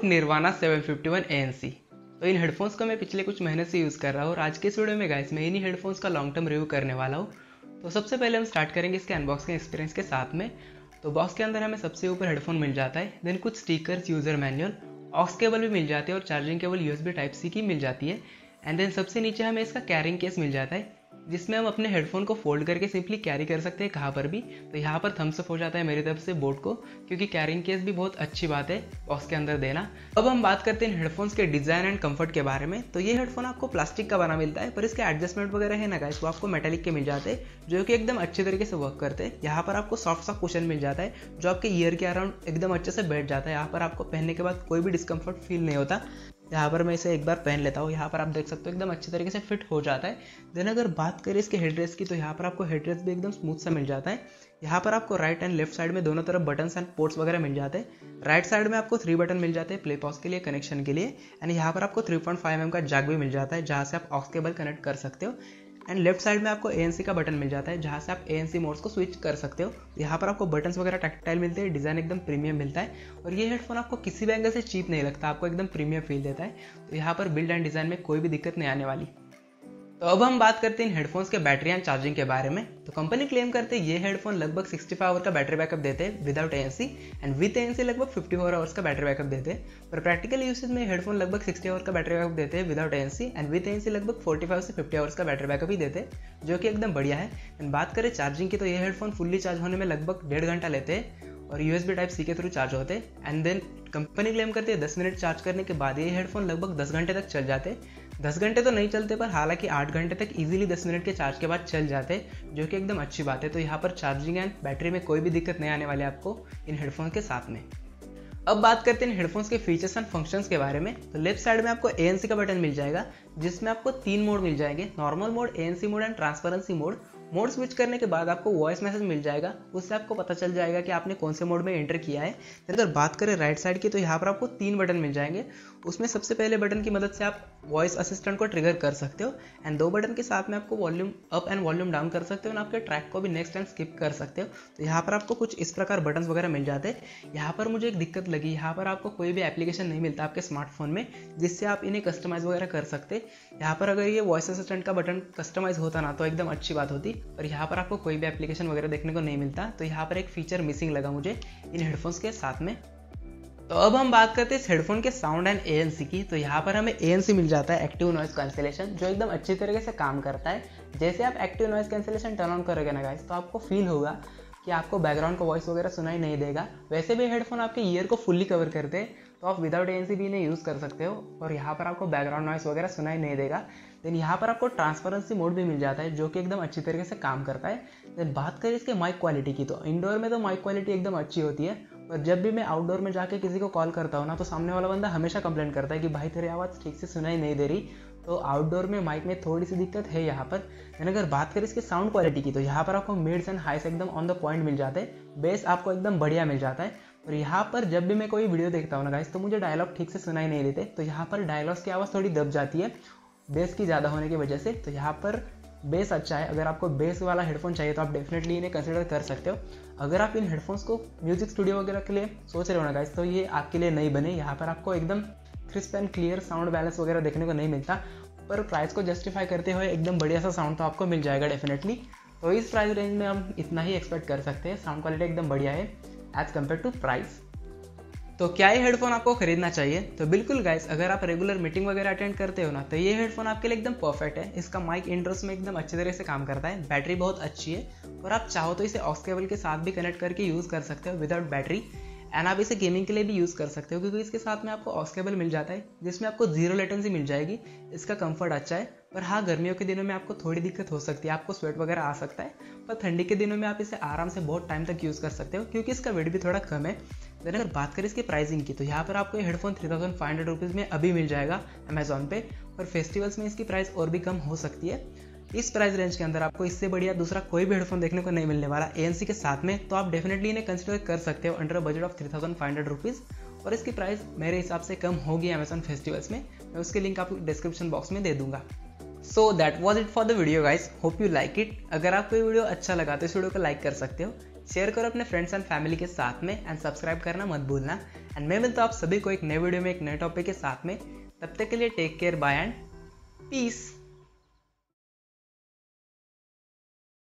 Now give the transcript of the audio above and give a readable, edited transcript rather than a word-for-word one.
Boat nirvana 751 ANC। तो इन headphones को मैं पिछले कुछ महीने से यूज़ कर रहा हूँ और आज के इस वीडियो में गाइस मैं इन्हीं हेडफोन्स का लॉन्ग टर्म रिव्यू करने वाला हूँ। तो सबसे पहले हम स्टार्ट करेंगे इसके अनबॉक्सिंग एक्सपीरियंस के साथ में। तो बॉक्स के अंदर हमें सबसे ऊपर हेडफोन मिल जाता है, देन कुछ stickers, user manual, aux cable भी मिल जाती है और चार्जिंग केबल USB Type-C की मिल जाती है। एंड देन सबसे नीचे हमें इसका कैरिंग केस मिल जाता है जिसमें हम अपने हेडफोन को फोल्ड करके सिंपली कैरी कर सकते हैं कहाँ पर भी। तो यहाँ पर थम्स अप हो जाता है मेरी तरफ से बोट को, क्योंकि कैरिंग केस भी बहुत अच्छी बात है बॉक्स के अंदर देना। अब हम बात करते हैं हेडफोन्स के डिज़ाइन एंड कंफर्ट के बारे में। तो ये हेडफोन आपको प्लास्टिक का बना मिलता है, पर इसके एडजस्टमेंट वगैरह है ना गाइस वो आपको मेटालिक के मिल जाते हैं जो कि एकदम अच्छे तरीके से वर्क करते हैं। यहाँ पर आपको सॉफ्ट सा कुशन मिल जाता है जो आपके ईयर के अराउंड एकदम अच्छे से बैठ जाता है। यहाँ पर आपको पहनने के बाद कोई भी डिस्कम्फर्ट फील नहीं होता। यहाँ पर मैं इसे एक बार पहन लेता हूँ, यहाँ पर आप देख सकते हो एकदम अच्छे तरीके से फिट हो जाता है। देन अगर बात करें इसके हेडरेस्ट की, तो यहाँ पर आपको हेडरेस्ट भी एकदम स्मूथ सा मिल जाता है। यहाँ पर आपको राइट एंड लेफ्ट साइड में दोनों तरफ बटन्स एंड पोर्ट्स वगैरह मिल जाते हैं। राइट साइड में आपको 3 बटन मिल जाते हैं प्ले पॉज के लिए, कनेक्शन के लिए। एंड यहाँ पर आपको 3.5 mm का जैक भी मिल जाता है जहाँ से आप ऑक्स केबल कनेक्ट कर सकते हो। एंड लेफ्ट साइड में आपको ANC का बटन मिल जाता है जहाँ से आप ANC मोड्स को स्विच कर सकते हो। यहाँ पर आपको बटन्स वगैरह टैक्टाइल मिलते हैं, डिज़ाइन एकदम प्रीमियम मिलता है और ये हेडफोन आपको किसी भी एंगल से चीप नहीं लगता, आपको एकदम प्रीमियम फील देता है। तो यहाँ पर बिल्ड एंड डिज़ाइन में कोई भी दिक्कत नहीं आने वाली। तो अब हम बात करते हैं इन हेडफोन्स के बैटरी एंड चार्जिंग के बारे में। तो कंपनी क्लेम करते हैं ये हेडफोन लगभग 65 आवर का बैटरी बैकअप देते हैं without ANC, and with ANC लगभग 54 आवर्स का बैटरी बैकअप देते हैं। पर प्रैक्टिकल यूसेज में हेडफोन लगभग 60 आवर का बैटरी बैकअप देते हैं without ANC, and with ANC लगभग 45 से 50 आवर्स का बैटरी बैकअप ही देते हैं जो कि एकदम बढ़िया है। एंड बात करें चार्जिंग की, तो ये हेडफोन फुल्ली चार्ज होने में लगभग 1.5 घंटा लेते हैं और USB Type-C के थ्रू चार्ज होते हैं। एंड देन कंपनी क्लेम करती है 10 मिनट चार्ज करने के बाद ये हेडफोन लगभग 10 घंटे तक चल जाते हैं। 10 घंटे तो नहीं चलते, पर हालांकि 8 घंटे तक इजीली 10 मिनट के चार्ज के बाद चल जाते हैं जो कि एकदम अच्छी बात है। तो यहाँ पर चार्जिंग एंड बैटरी में कोई भी दिक्कत नहीं आने वाली आपको इन हेडफोन के साथ में। अब बात करते हैं हेडफोन्स के फीचर्स एंड फंक्शंस के बारे में। तो लेफ्ट साइड में आपको ANC का बटन मिल जाएगा जिसमें आपको 3 मोड मिल जाएंगे, normal mode, ANC mode and transparency mode. Mode switch करने के बाद आपको वॉइस मैसेज मिल जाएगा, उससे आपको पता चल जाएगा कि आपने कौन से मोड में एंटर किया है। अगर बात करें राइट साइड की, तो यहाँ पर आपको 3 बटन मिल जाएंगे। उसमें सबसे पहले बटन की मदद से आप वॉइस असिस्टेंट को ट्रिगर कर सकते हो, एंड 2 बटन के साथ में आपको volume up and volume down कर सकते हो, और आपके ट्रैक को भी नेक्स्ट एंड स्किप कर सकते हो। तो यहाँ पर आपको कुछ इस प्रकार बटन वगैरह मिल जाते हैं। यहाँ पर मुझे एक दिक्कत लगी, यहाँ पर आपको कोई भी एप्लीकेशन नहीं मिलता आपके स्मार्टफोन में जिससे आप इन्हें कस्टमाइज वगैरह कर सकते। यहाँ पर अगर ये वॉइस असिस्टेंट का बटन कस्टमाइज होता ना तो एकदम अच्छी बात होती, पर यहाँ पर आपको कोई भी एप्लीकेशन वगैरह देखने को नहीं मिलता। तो यहाँ पर एक फीचर मिसिंग लगा मुझे इन हेडफोन्स के साथ में। तो अब हम बात करते हैं इस हेडफोन के साउंड एंड ANC की। तो यहाँ पर हमें ANC मिल जाता है, एक्टिव नॉइज कैंसिलेशन, जो एकदम अच्छी तरीके से काम करता है। जैसे आप active noise cancellation turn on करोगे ना गाइस, तो आपको फील होगा कि आपको बैकग्राउंड का वॉइस वगैरह सुनाई नहीं देगा। वैसे भी हेडफोन आपके ईयर को फुल्ली कवर करते हैं, तो आप विदाउट ANC भी इन्हें यूज़ कर सकते हो और यहाँ पर आपको बैकग्राउंड नॉइस वगैरह सुनाई नहीं देगा। देन यहाँ पर आपको ट्रांसपेरेंसी मोड भी मिल जाता है जो कि एकदम अच्छी तरीके से काम करता है। देन बात करें इसके माइक क्वालिटी की, तो इंडोर में तो माइक क्वालिटी एकदम अच्छी होती है, पर जब भी मैं आउटडोर में जाके किसी को कॉल करता हूँ ना, तो सामने वाला बंदा हमेशा कंप्लेन करता है कि भाई तेरी आवाज़ ठीक से सुनाई नहीं दे रही। तो आउटडोर में माइक में थोड़ी सी दिक्कत है यहाँ पर। लेकिन अगर बात करें इसके साउंड क्वालिटी की, तो यहाँ पर आपको मिड्स एंड हाइस एकदम ऑन द पॉइंट मिल जाते हैं, बेस आपको एकदम बढ़िया मिल जाता है। और यहाँ पर जब भी मैं कोई वीडियो देखता हूँ ना गाइस, तो मुझे डायलॉग ठीक से सुनाई नहीं देते, तो यहाँ पर डायलॉग्स की आवाज़ थोड़ी दब जाती है बेस की ज़्यादा होने की वजह से। तो यहाँ पर बेस अच्छा है, अगर आपको बेस वाला हेडफोन चाहिए तो आप डेफिनेटली इन्हें कंसिडर कर सकते हो। अगर आप इन हेडफोन्स को म्यूजिक स्टूडियो वगैरह के लिए सोच रहे हो ना गाइस, तो ये आपके लिए नहीं बने। यहाँ पर आपको एकदम crisp and clear sound balance वगैरह देखने को नहीं मिलता, पर प्राइस को जस्टिफाई करते हुए एकदम बढ़िया सा साउंड तो आपको मिल जाएगा डेफिनेटली। तो इस प्राइस रेंज में हम इतना ही एक्सपेक्ट कर सकते हैं, साउंड क्वालिटी एकदम बढ़िया है एज कम्पेयर टू प्राइस। तो क्या ये हेडफोन आपको खरीदना चाहिए? तो बिल्कुल गाइस, अगर आप रेगुलर मीटिंग वगैरह अटेंड करते हो ना, तो ये हेडफोन आपके लिए एकदम परफेक्ट है। इसका माइक इंट्रोस में एकदम अच्छे तरीके से काम करता है, बैटरी बहुत अच्छी है, और आप चाहो तो इसे ऑक्स केबल के साथ भी कनेक्ट करके यूज़ कर सकते हो विदाउट बैटरी। एंड आप इसे गेमिंग के लिए भी यूज़ कर सकते हो, क्योंकि इसके साथ में आपको ऑक्स केबल मिल जाता है जिसमें आपको 0 लेटेंसी मिल जाएगी। इसका कंफर्ट अच्छा है, पर हाँ गर्मियों के दिनों में आपको थोड़ी दिक्कत हो सकती है, आपको स्वेट वगैरह आ सकता है। पर ठंडी के दिनों में आप इसे आराम से बहुत टाइम तक यूज़ कर सकते हो, क्योंकि इसका वेट भी थोड़ा कम है। देन अगर बात करें इसकी प्राइसिंग की, तो यहाँ पर आपको ये हेडफोन 3500 रुपीज़ में अभी मिल जाएगा अमेजॉन पे, पर फेस्टिवल्स में इसकी प्राइस और भी कम हो सकती है। इस प्राइस रेंज के अंदर आपको इससे बढ़िया दूसरा कोई भी हेडफोन देखने को नहीं मिलने वाला ANC के साथ में, तो आप डेफिनेटली इन्हें कंसिडर कर सकते हो अंडर बजट ऑफ 3500 रुपीज़। और इसकी प्राइस मेरे हिसाब से कम होगी अमेजॉन फेस्टिवल्स में, मैं उसके लिंक आपको डिस्क्रिप्शन बॉक्स में दे दूंगा। So that was it for the video guys, hope you like it. अगर आपको ये वीडियो अच्छा लगा तो इस वीडियो को लाइक कर सकते हो। शेयर करो अपने फ्रेंड्स एंड फैमिली के साथ में एंड सब्सक्राइब करना मत भूलना। एंड मैं मिलता हूँ आप सभी को एक नए वीडियो में एक नए टॉपिक के साथ में। तब तक के लिए take care, bye and piece.